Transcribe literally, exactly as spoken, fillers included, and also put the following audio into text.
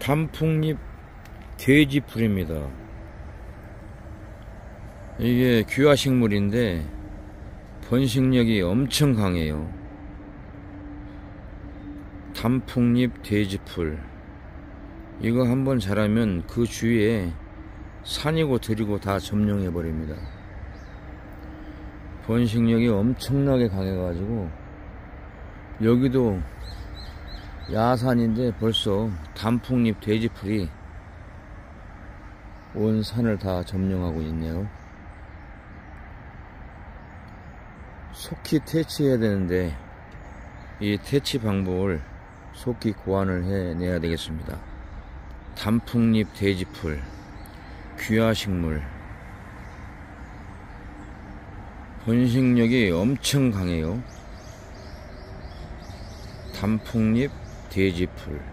단풍잎 돼지풀입니다. 이게 귀화식물인데 번식력이 엄청 강해요. 단풍잎 돼지풀, 이거 한번 자라면 그 주위에 산이고 들이고 다 점령해 버립니다. 번식력이 엄청나게 강해 가지고 여기도 야산인데 벌써 단풍잎 돼지풀이 온 산을 다 점령하고 있네요. 속히 퇴치해야 되는데 이 퇴치 방법을 속히 고안을 해내야 되겠습니다. 단풍잎 돼지풀, 귀화식물, 번식력이 엄청 강해요. 단풍잎 돼지풀.